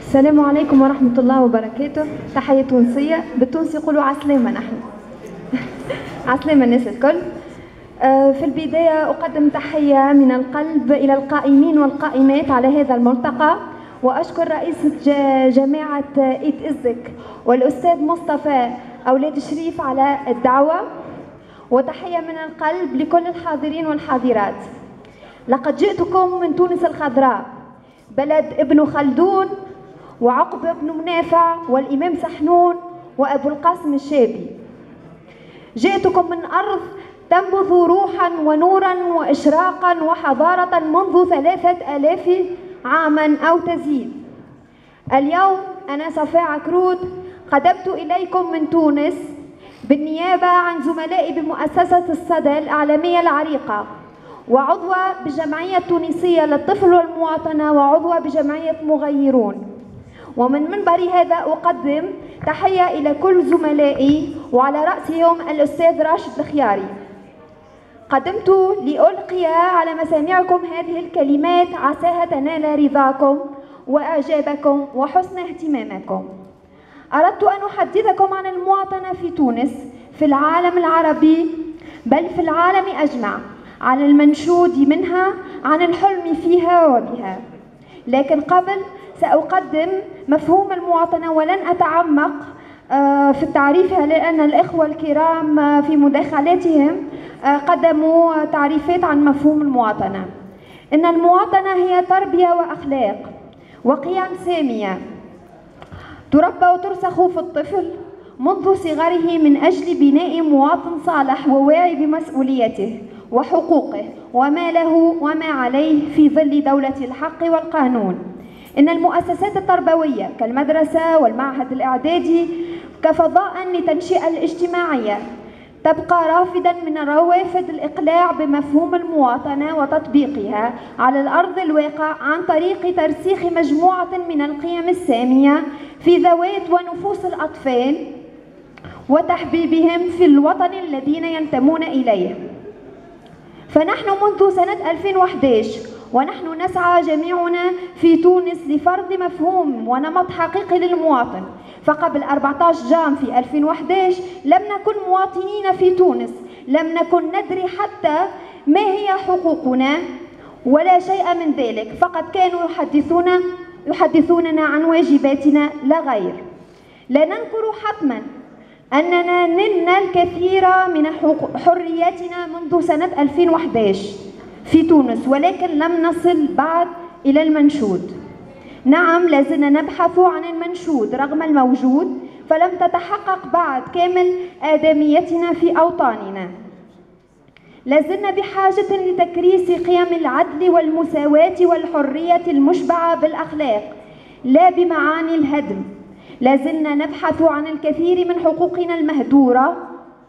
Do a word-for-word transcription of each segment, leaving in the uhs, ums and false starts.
السلام عليكم ورحمة الله وبركاته. تحية تونسية، بالتونسي يقولوا عسلامة. نحن عسلامة الناس الكل. في البداية أقدم تحية من القلب إلى القائمين والقائمات على هذا الملتقى، وأشكر رئيس جامعة إيت إزك والأستاذ مصطفى أولاد شريف على الدعوة، وتحية من القلب لكل الحاضرين والحاضرات. لقد جئتكم من تونس الخضراء، بلد ابن خلدون وعقبة بن منافع والإمام سحنون وأبو القاسم الشابي. جئتكم من أرض تنبث روحا ونورا وإشراقا وحضارة منذ ثلاثة آلاف عاما أو تزيد. اليوم أنا صفاء عكرود قدمت إليكم من تونس بالنيابة عن زملائي بمؤسسة الصدى الإعلامية العريقة، وعضوة بالجمعية التونسية للطفل والمواطنة، وعضوة بجمعية مغيرون. ومن منبري هذا أقدم تحية إلى كل زملائي، وعلى رأسهم الأستاذ راشد الخياري. قدمت لألقي على مسامعكم هذه الكلمات عساها تنال رضاكم وإعجابكم وحسن اهتمامكم. أردت أن أحدثكم عن المواطنة في تونس، في العالم العربي، بل في العالم أجمع، عن المنشود منها، عن الحلم فيها وبها. لكن قبل سأقدم مفهوم المواطنة، ولن أتعمق في تعريفها لأن الإخوة الكرام في مداخلاتهم قدموا تعريفات عن مفهوم المواطنة. إن المواطنة هي تربية وأخلاق وقيم سامية تربى وترسخ في الطفل منذ صغره من أجل بناء مواطن صالح وواعي بمسؤوليته وحقوقه وما له وما عليه في ظل دولة الحق والقانون. إن المؤسسات التربوية كالمدرسة والمعهد الإعدادي كفضاء للتنشئة الاجتماعية تبقى رافدا من روافد الإقلاع بمفهوم المواطنة وتطبيقها على الأرض الواقع عن طريق ترسيخ مجموعة من القيم السامية في ذوات ونفوس الأطفال وتحبيبهم في الوطن الذين ينتمون إليه. فنحن منذ سنة ألفين وأحد عشر ونحن نسعى جميعنا في تونس لفرض مفهوم ونمط حقيقي للمواطن. فقبل أربعة عشر جام في ألفين وأحد عشر لم نكن مواطنين في تونس، لم نكن ندري حتى ما هي حقوقنا ولا شيء من ذلك، فقط كانوا يحدثون يحدثوننا عن واجباتنا لا غير. لا ننكر حتما أننا نلنا الكثير من حرياتنا منذ سنة ألفين وأحد عشر في تونس، ولكن لم نصل بعد إلى المنشود. نعم، لازلنا نبحث عن المنشود رغم الموجود، فلم تتحقق بعد كامل آدميتنا في أوطاننا. لازلنا بحاجة لتكريس قيم العدل والمساواة والحرية المشبعة بالأخلاق لا بمعاني الهدم. لازلنا نبحث عن الكثير من حقوقنا المهدورة.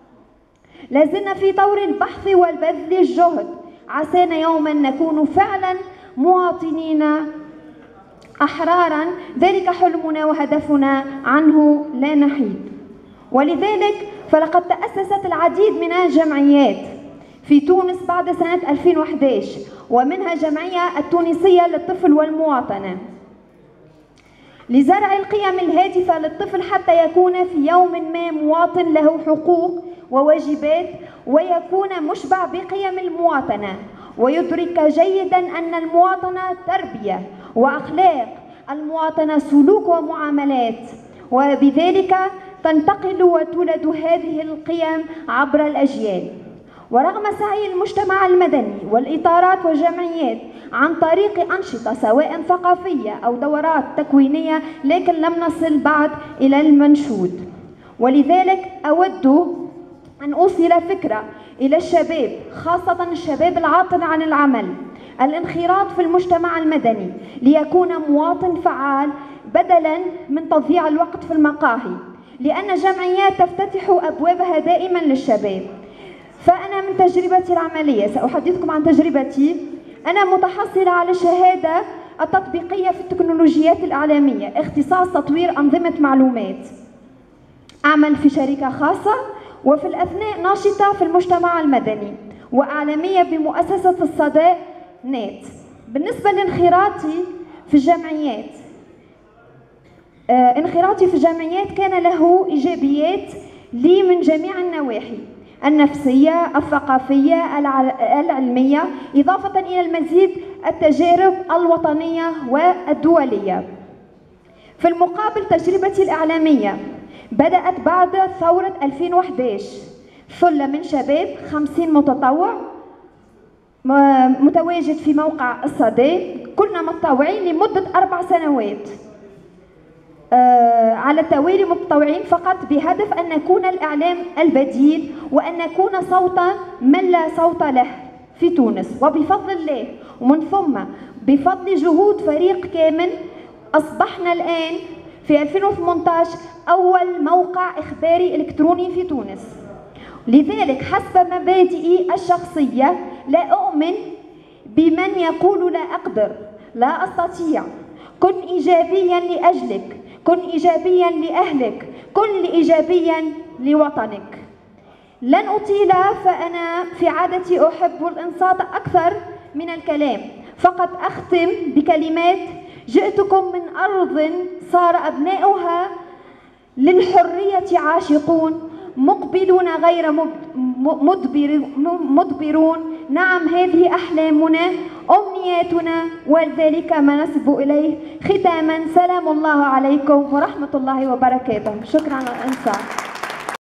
لازلنا في طور البحث والبذل الجهد، عسانا يوما نكون فعلا مواطنين أحرارا، ذلك حلمنا وهدفنا عنه لا نحيد. ولذلك فلقد تأسست العديد من الجمعيات في تونس بعد سنة ألفين وأحد عشر، ومنها جمعية التونسية للطفل والمواطنة لزرع القيم الهادفة للطفل حتى يكون في يوم ما مواطن له حقوق وواجبات، ويكون مشبع بقيم المواطنة، ويدرك جيدا أن المواطنة تربية وأخلاق، المواطنة سلوك ومعاملات، وبذلك تنتقل وتولد هذه القيم عبر الأجيال. ورغم سعي المجتمع المدني والإطارات والجمعيات عن طريق أنشطة سواء ثقافية أو دورات تكوينية، لكن لم نصل بعد إلى المنشود. ولذلك أود أن أوصل فكرة إلى الشباب، خاصة الشباب العاطل عن العمل، الانخراط في المجتمع المدني ليكون مواطن فعال بدلا من تضييع الوقت في المقاهي، لأن الجمعيات تفتتح أبوابها دائما للشباب. فأنا من تجربتي العملية سأحدثكم عن تجربتي. أنا متحصلة على الشهادة التطبيقية في التكنولوجيات الإعلامية، اختصاص تطوير أنظمة معلومات. أعمل في شركة خاصة، وفي الأثناء ناشطة في المجتمع المدني وإعلامية بمؤسسة الصدى. نت. بالنسبة لانخراطي في الجمعيات، انخراطي في الجمعيات كان له إيجابيات لي من جميع النواحي النفسية، الثقافية، العلمية، إضافة إلى المزيد التجارب الوطنية والدولية. في المقابل تجربتي الإعلامية بدأت بعد ثورة ألفين وأحد عشر، ثلة من شباب خمسين متطوع متواجد في موقع الصدى، كنا متطوعين لمدة أربع سنوات آه على التوالي، متطوعين فقط بهدف أن نكون الإعلام البديل وأن نكون صوتا من لا صوت له في تونس. وبفضل الله ومن ثم بفضل جهود فريق كامل أصبحنا الآن في ألفين وثمانية عشر أول موقع إخباري إلكتروني في تونس. لذلك حسب مبادئي الشخصية لا أؤمن بمن يقول لا أقدر، لا أستطيع. كن إيجابيا لأجلك، كن إيجابيا لأهلك، كن إيجابيا لوطنك. لن أطيل، فأنا في عادتي أحب الإنصات أكثر من الكلام، فقط أختم بكلمات: جئتكم من أرض صار أبناؤها للحرية عاشقون، مقبلون غير مدبر مدبرون. نعم، هذه أحلامنا، أمنياتنا، وذلك ما نسب إليه. ختاما، سلام الله عليكم ورحمة الله وبركاته. شكرا على الإنصات.